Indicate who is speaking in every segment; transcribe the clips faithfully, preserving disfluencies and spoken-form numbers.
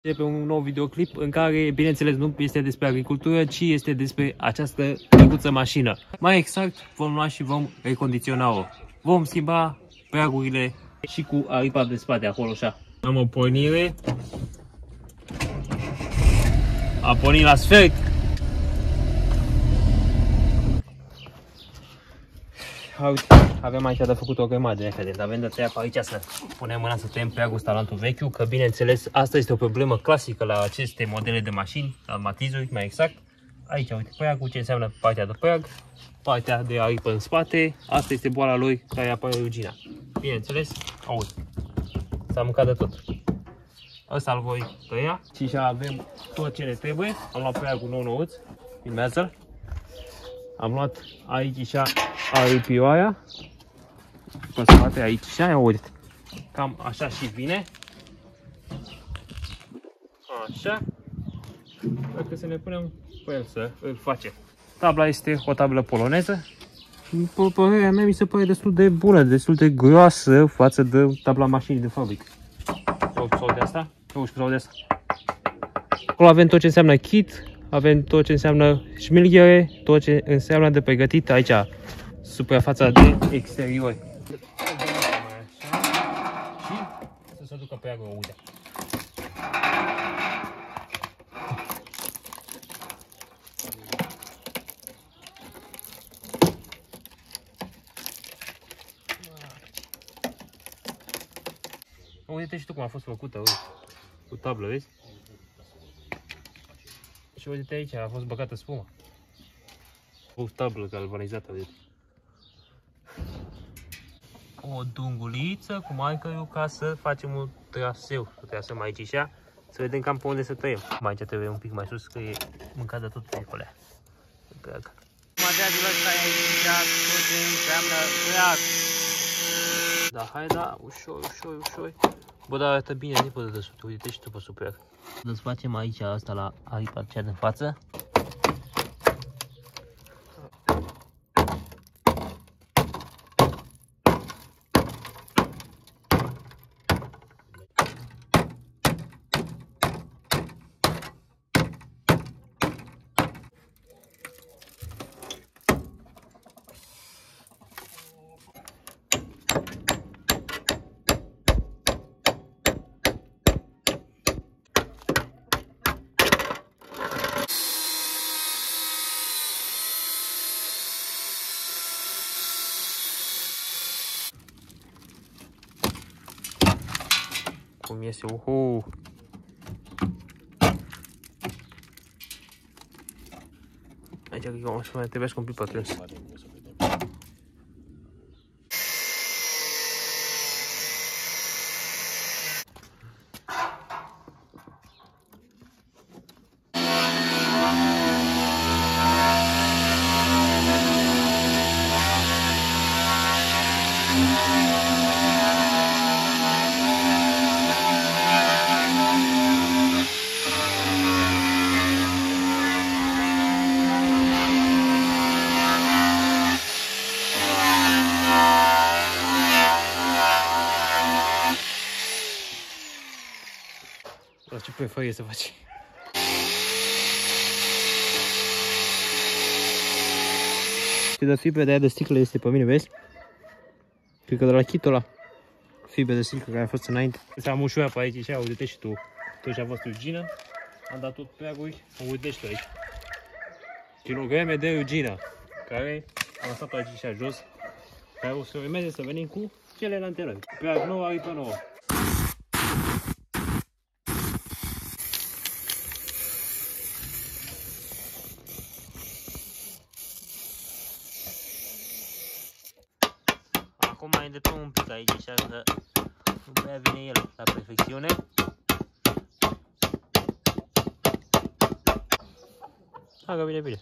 Speaker 1: De pe un nou videoclip în care, bineînțeles, nu este despre agricultură, ci este despre această micuță mașină. Mai exact, vom lua și vom recondiționa-o. Vom schimba pragurile și cu aripa de spate acolo, așa. Am o pornire. A pornit la sfert. Uite, avem aici de făcut o grămadă, evident. Avem de tăiat pe aici să punem mâna să tăiem preagul stalantul vechiul, că bineînțeles asta este o problemă clasică la aceste modele de mașini, la matizuri mai exact. Aici, uite, preagul, ce înseamnă partea de preag, partea de aripă în spate, asta este boala lui care apare rugina. Bineînțeles, auzi, s-a mâncat de tot. Ăsta îl voi tăia și așa avem tot ce ne trebuie. Am luat preagul nou nouț, filmează-l. Am luat aici și aripioaia pe spate, aici și aia, uite. Cam așa și vine. Așa. Dacă să ne punem pe el să îl facem. Tabla este o tablă poloneză. Pe părerea mea mi se pare destul de bună, destul de groasă față de tabla mașinii de fabrică. Sau de asta? Sau de asta. Acolo avem tot ce înseamnă kit. Avem tot ce înseamnă șmilghere, tot ce înseamnă de pregătit aici, suprafața de exterior. Și să se ducă preagul, uite. Uite și tu cum a fost făcută, uite, cu tablă, vezi? Și uite aici, a fost băgată spuma. O tablă galvanizată, uite. O dunguliță cu markerul ca să facem un traseu. Să trasăm aici și ea, să vedem cam pe unde să tăiem. Mai aici trebuie un pic mai sus, că e mâncat de tot pe acolo. Materialul ăsta e aici, tot ce înseamnă preag. Da, hai, da, ușor, ușor, ușor. Bă, dar arată bine, nu pe de sub, uite și tu pe sub preag. Desfacem aici asta la aripa cea din față. Cum iese, uhu! Aici cred că o să mai trebuiască un pic pătrâns. Ce prefer să faci? Ce de fibre de aia de sticlă este pe mine, vezi? Cred că de la kitul ăla. Fibre de sticlă care a fost înainte. S-am ușurat pe aici și uite și tu. Tot ce a fost rugină. Am dat tot preaguri. Uite și tu aici. Kilograme de rugină. Care am lăsat aici și jos. Care o să urmeze să venim cu celelalte noi. Preag nouă, aripă nouă. Acum mai îndreptăm un pic aici, așa că nu prea vine el la perfecțiune. Hai că vine bine.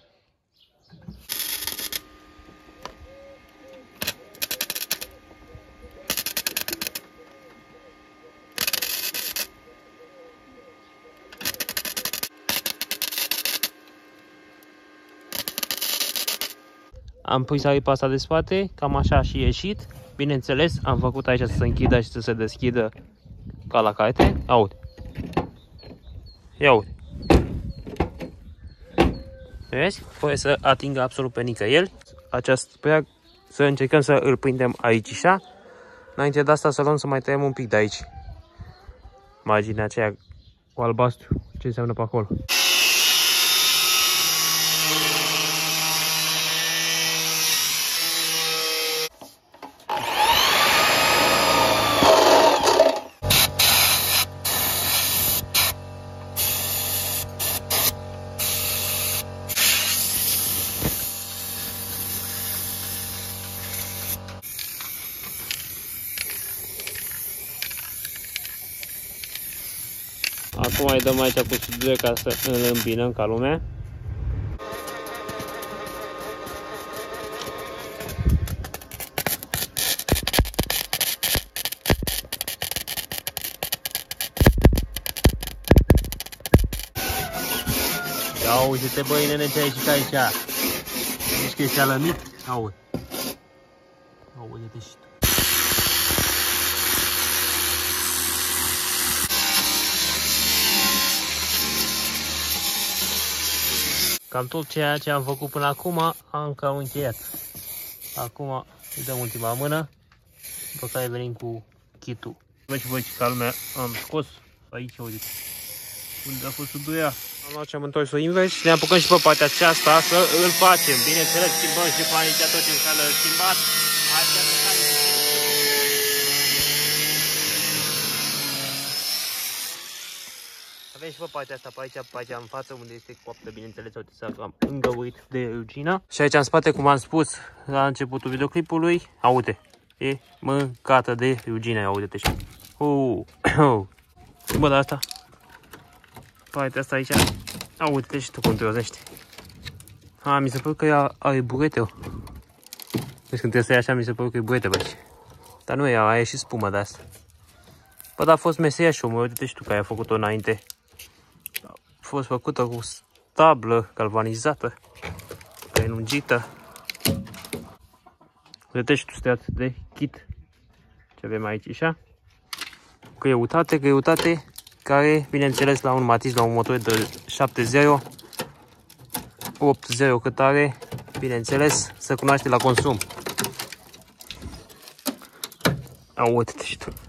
Speaker 1: Am pus aripa asta de spate, cam așa și ieșit. Bineînțeles, am făcut aici să se închidă și să se deschidă ca la carte. Aud. Ia uite. Vezi? Poate să atingă absolut pe nicăieri. Acest preag să încercăm să îl prindem aici așa. Înainte de asta să luăm să mai tăiem un pic de aici. Marginea aceea cu albastru. Ce înseamnă pe acolo? Acum îi dăm aici cu suduie ca să îl îmbinăm ca lumea. Ia uite-te băi nene ce ai și aici. Zici că ești alămit? Auzi. Auzi-te și tu. Cam tot ceea ce am făcut până acum am cam încheiat. Acum îi dăm ultima mână, după care venim cu kit-ul. Vezi voi ce ca lumea am scos aici, uite, unde a fost suduia. Am luat ce am întors-o invers și ne apucăm și pe partea aceasta să îl facem. Bineînțeles, schimbăm și pe aici tot ce înseamnă schimbat. Avem și pe partea asta, pe aici, pe aici în față, unde este coaptă, bineînțeles, uite, s-a cam îngăurit de rugina. Și aici în spate, cum am spus la începutul videoclipului, aude, e mâncată de rugina, aude-te și. Uh, uh. Bă, dar asta, partea asta aici, aude-te și tu cum te rozește. A, mi se pare că are burete, -o. Deci când trebuie să iei așa, mi se pare că e burete pe aici. Dar nu e, a ieșit spumă de asta. Bă, dar a fost meseria și omul, uite-te și tu că ai făcut-o înainte. A fost făcută cu stablă galvanizată, prelungită. Uite-te și tu stat de kit ce avem aici, așa. Greutate, greutate, care, bineînțeles, la un Matiz, la un motor de șapte zero, opt zero cât are, bineînțeles, se cunoaște la consum. Au, uite-te și tu.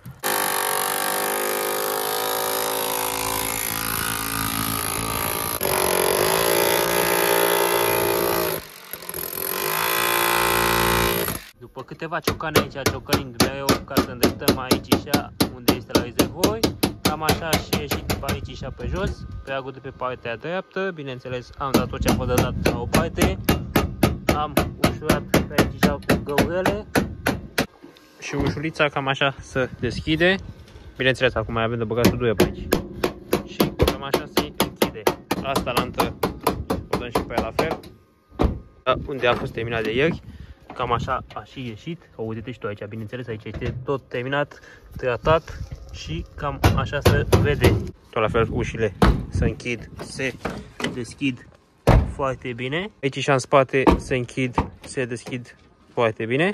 Speaker 1: După câteva ciocane aici, ciocănind mereu ca să îndreptăm aici așa, unde este la rezervoi, cam așa și ieșit pe aici și pe jos, preagul de pe partea dreaptă, bineînțeles am dat tot ce am fost dat la o parte, am ușurat pe aici așa cu găurele și ușulița cam așa se deschide, bineînțeles acum mai avem de băgat suduie pe aici și cam așa se închide. Asta la întă o dăm și pe ea la fel, unde a fost terminat de ieri. Cam așa a și ieșit, auzi-te și tu aici, bineînțeles, aici este tot terminat, tratat și cam așa se vede. Tot la fel ușile se închid, se deschid foarte bine. Aici și în spate se închid, se deschid foarte bine.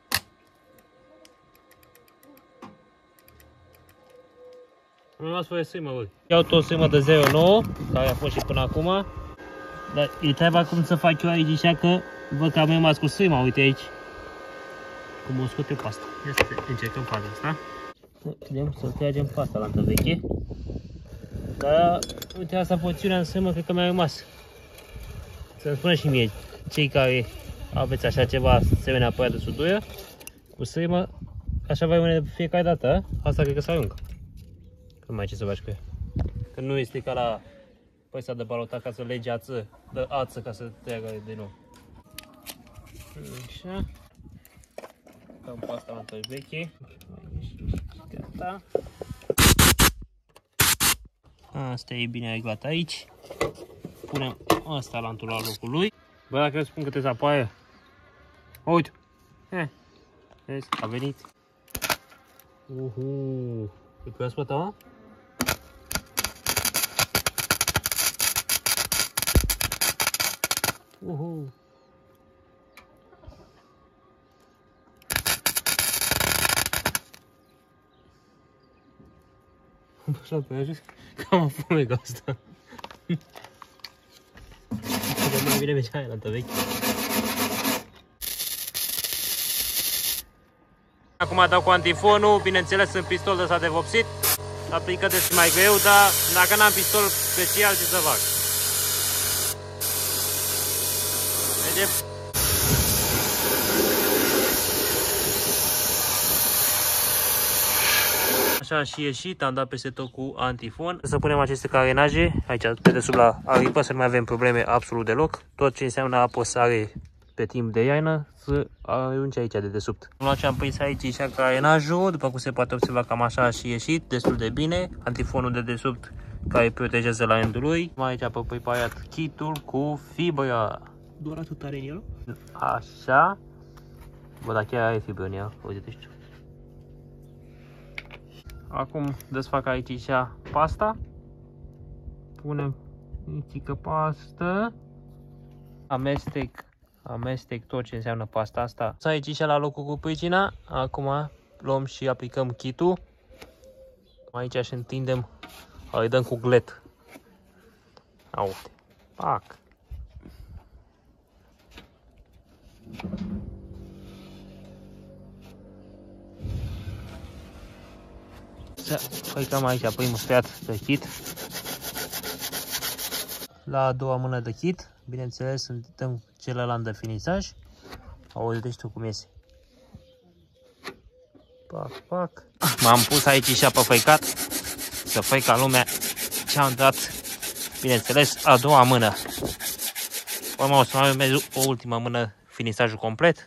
Speaker 1: Am rămas fără sârmă, băi. Iau tot sârmă de zero nouă, care a fost și până acum. Dar e treaba cum să fac eu aici, așa că văd că am rămas cu sârma, uite aici. Cum o scot eu pe asta. Ia să încercăm faza asta. Vedem să tragem pe asta la întă veche. Dar, uite, asta porțiunea în sârmă, cred că mi-a rămas. Să-mi spună și mie, cei care aveți așa ceva, asemenea apărat de suduie, cu sârmă, așa va rămâne de fiecare dată, asta cred că se aruncă. Că nu mai ce să faci cu ea. Că nu este ca la păisa de balotat ca să legi ață, de ață ca să treagă de nou. Așa. Cam pasta la întâi veche. Gata. Asta e bine reglat aici. Punem asta la întul la locul lui. Bă, dacă eu spun că trebuie să apare. Uite. Eh. Vezi? A venit. Uhu. E proaspătă, mă? Uhu. Așa pe ajuns, cam o fumegă asta. De mai bine mergea aia la ta veche. Acum dau cu antifonul, bineînțeles în pistol ăsta de vopsit. Aplică destul mai greu, dar dacă n-am pistol special, ce să fac? Mergem? Așa și ieșit, am dat peste tot cu antifon. Să punem aceste carenaje aici pe desubt la aripă, să nu mai avem probleme absolut deloc. Tot ce înseamnă apăsare pe timp de iarnă să arunce aici de desubt. Am ce am prins aici și carenajul, după cum se poate observa, cam așa și ieșit destul de bine. Antifonul de desubt care protejează la rândul lui. Aici am preparat kitul cu fibră. Doar atât are în el? Așa. Bă, dar chiar are fibră în el, uite-te știu. Acum desfac aici și pasta. Punem mică pastă. Amestec, amestec tot ce înseamnă pasta asta. Să aici și la locul cu pricina. Acum luăm și aplicăm kitul. Aici și întindem, îi dăm cu glet. Uite, pac. Să plecăm aici primul sfert de kit. La a doua mână de kit, bineînțeles, dăm celălalt de finisaj. Auzi tu cum iese. Pac, pac. M-am pus aici și pe făicat, să făi ca lumea ce am dat, bineînțeles, a doua mână. Urmă o să mai urmez o ultimă mână, finisajul complet.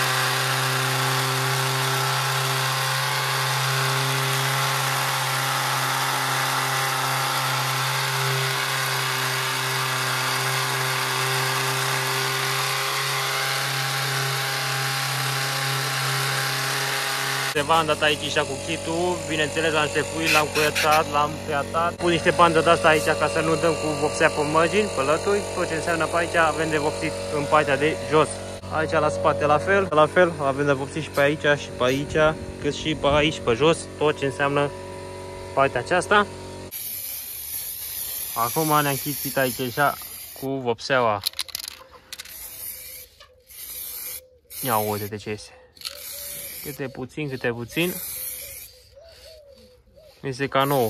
Speaker 1: Ceva am dat aici și cu kitul, bineînțeles l-am șefuit, l-am curățat, l-am piatat. Pun niște bandă de asta aici ca să nu dăm cu vopsea pe margini, pe lături. Tot ce înseamnă pe aici avem de vopsit în partea de jos. Aici la spate la fel, la fel avem de vopsit și pe aici și pe aici, cât și pe aici, pe jos, tot ce înseamnă partea aceasta. Acum ne-am chitit aici așa cu vopseaua. Ia uite de ce este. Câte puțin, câte puțin. Este ca nou.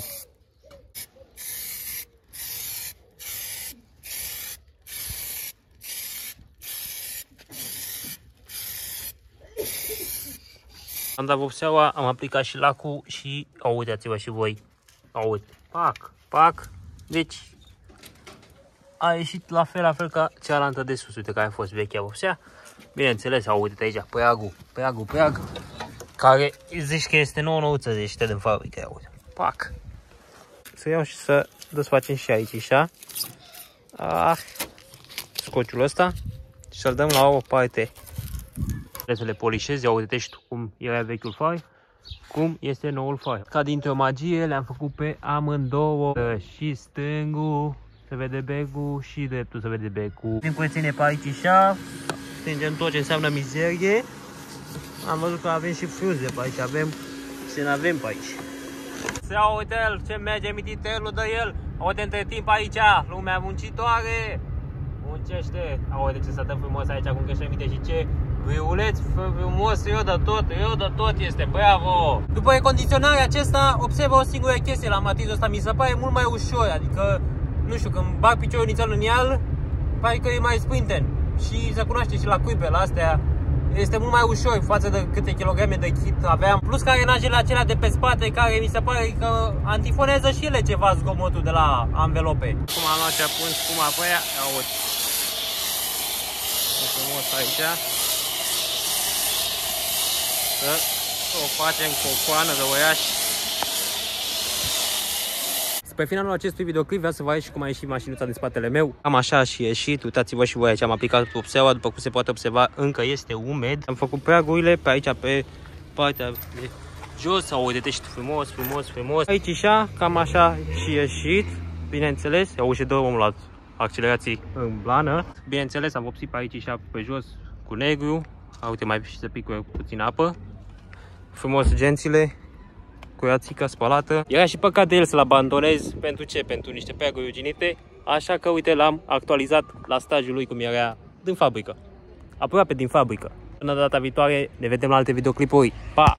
Speaker 1: Am dat vopseaua, am aplicat și lacul și uitați-vă și voi. Uite, pac, pac. Deci a ieșit la fel, la fel ca cealaltă de sus, uite care a fost vechea vopsea. Bineînțeles, uite aici, păiagul, păiagul, păiag, care zici că este nouă nouță de ieșită din fabrică, uite, pac. Să iau și să desfacem și aici, așa, ah, scociul ăsta și să-l dăm la o parte. Trebuie să le polișez, ia uite și tu cum era vechiul fai, cum este noul fai. Ca dintr-o magie le-am făcut pe amândouă, și stângul se vede becul și dreptul se vede becul. Din curățenie pe aici, așa. Stingem tot ce înseamnă mizerie. Am văzut că avem și frunze pe aici, avem ce n-avem pe aici. Să iau, uite-l, ce merge mititelul de el. Uite, între timp aici, lumea muncitoare. Muncește. Uite ce să dă frumos aici, cum că minte și ce viuleț frumos, eu de tot, eu de tot este, bravo! După recondiționarea acesta, observă o singură chestie la matizul ăsta, mi se pare mult mai ușor, adică, nu știu, când bag piciorul inițial în el, pare că e mai sprinten. Și se cunoaște și la cuibele astea, este mult mai ușor față de câte kilograme de kit aveam. Plus carenajele acelea de pe spate, care mi se pare că antifonează și ele ceva zgomotul de la anvelope. Cum am luat și a pus spuma pe aia, auzi. E frumos aici. Să o facem cu o coană de oiaș. Pe finalul acestui videoclip vreau să vă arăt și cum a ieșit mașinuța din spatele meu. Am așa și ieșit, uitați-vă și voi aici, am aplicat vopseaua, după cum se poate observa, încă este umed. Am făcut preagurile pe aici, pe partea de jos, sau uite-te și frumos, frumos, frumos. Aici așa, cam așa și ieșit, bineînțeles, au și două omul la accelerații în blană. Bineînțeles, am vopsit pe aici așa, pe jos, cu negru. Uite, mai și să pică puțin apă. Frumos gențile. curățică, spălată. Era și păcat de el să-l abandonez. Pentru ce? Pentru niște peaguri ruginite. Așa că, uite, l-am actualizat la stajul lui cum era din fabrică. Aproape din fabrică. Până data viitoare, ne vedem la alte videoclipuri. Pa!